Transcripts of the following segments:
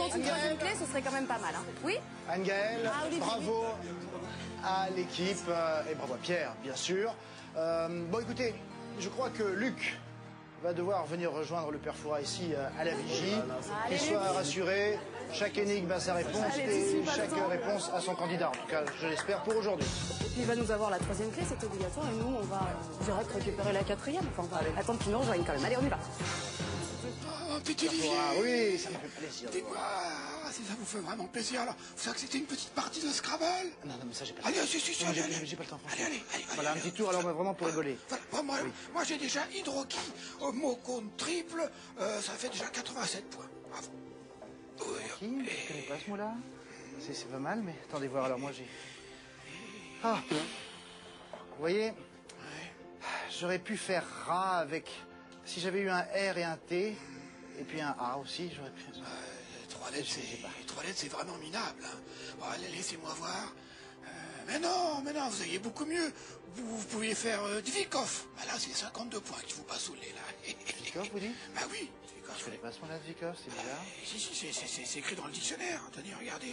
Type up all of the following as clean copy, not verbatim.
tente une troisième clé, ce serait quand même pas mal. Hein. Oui. Anne-Gaëlle, bravo à l'équipe et bravo à Pierre, bien sûr. Bon, écoutez, je crois que Luc va devoir venir rejoindre le père Fouras ici à la vigie. Qu'il soit rassuré, chaque énigme a sa réponse et chaque réponse a son candidat. En tout cas, je l'espère pour aujourd'hui. Et puis il va nous avoir la troisième clé, c'est obligatoire, et nous on va direct récupérer la quatrième. Enfin, on va attendre qu'il nous rejoigne quand même. Allez, on y va. Un petit Olivier. Oui, ça me fait plaisir. Dites-moi, si ça vous fait vraiment plaisir, alors vous savez que c'était une petite partie de Scrabble? Non, mais ça j'ai pas le Allez, temps. si, Non, allez. j'ai pas le temps, franchement. Allez. Voilà, un petit tour, alors vraiment pour rigoler. Voilà, moi j'ai déjà hydroquis au mot compte triple, ça fait déjà 87 points. Bravo. Oui, Je connais pas ce mot-là. C'est pas mal, mais attendez voir, alors moi j'ai... Ah, vous voyez, j'aurais pu faire rat avec... Si j'avais eu un R et un T, et puis un A aussi, j'aurais pu... Les trois lettres, c'est vraiment minable. Hein. Bon, allez, laissez-moi voir. Mais non, vous aviez beaucoup mieux. Vous pouviez faire Dvikov. Bah là, c'est 52 points qui vous passent au nez, là. Dvikov, vous dites? Bah oui, Dvikov. Je connais pas ce mot-là, Dvikov, c'est bizarre. Si, c'est écrit dans le dictionnaire. Tenez, regardez.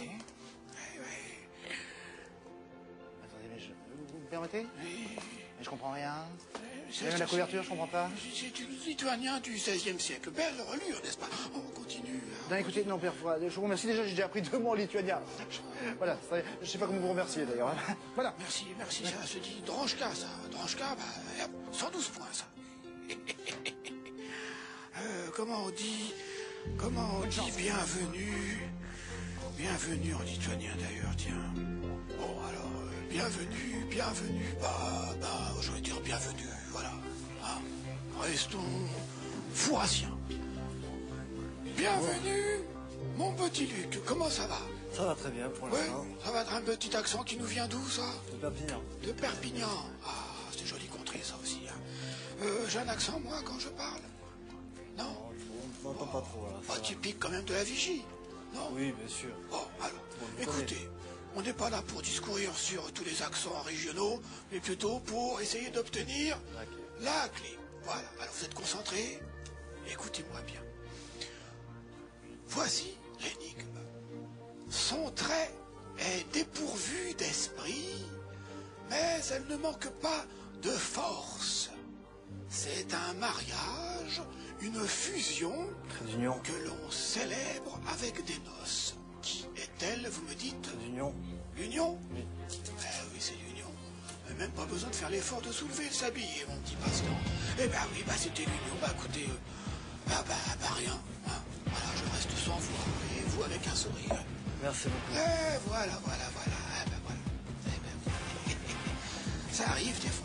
Attendez, mais vous me permettez? Oui. Mais je comprends rien. Même la couverture, je comprends pas. C'est du lituanien du XVIe siècle. Belle relure, n'est-ce pas? On continue. Hein. Non, écoutez, non, père Fouras, je vous remercie. Déjà, j'ai déjà appris 2 mots en lituanien. Voilà, je sais pas comment vous remercier, d'ailleurs. Voilà. Merci, ça se dit Dranchka, ça. Dranchka, bah, 112 points, ça. Comment on dit bienvenue? Bienvenue en lituanien, d'ailleurs, tiens. Bon, alors, bienvenue, bah, je vais dire bienvenue, voilà. Hein. Restons fourassiens. Bienvenue, mon petit Luc, comment ça va? Ça va très bien pour l'instant. Oui, ça va être un petit accent qui nous vient d'où, ça? De Perpignan. De Perpignan. Ah, c'est une jolie contrée, ça aussi. Hein. J'ai un accent, moi, quand je parle? Non? On n'entend pas trop, là. Pas typique, quand même, de la vigie, non? Oui, bien sûr. Bon, alors, écoutez, on n'est pas là pour discourir sur tous les accents régionaux, mais plutôt pour essayer d'obtenir la clé. Voilà, alors vous êtes concentrés? Écoutez-moi bien. Voici l'énigme. Son trait est dépourvu d'esprit, mais elle ne manque pas de force. C'est un mariage, une fusion que l'on célèbre avec des noces. Qui est-elle, vous me dites? L'union. L'union? Oui. Oui, c'est l'union. Même pas besoin de faire l'effort de soulever le sablier, mon petit passe-temps. Eh ben oui, c'était l'union. Bah écoutez, rien. Hein. Voilà, je reste sans voix. Et vous avec un sourire. Merci beaucoup. Voilà. Eh ben voilà. Ça arrive des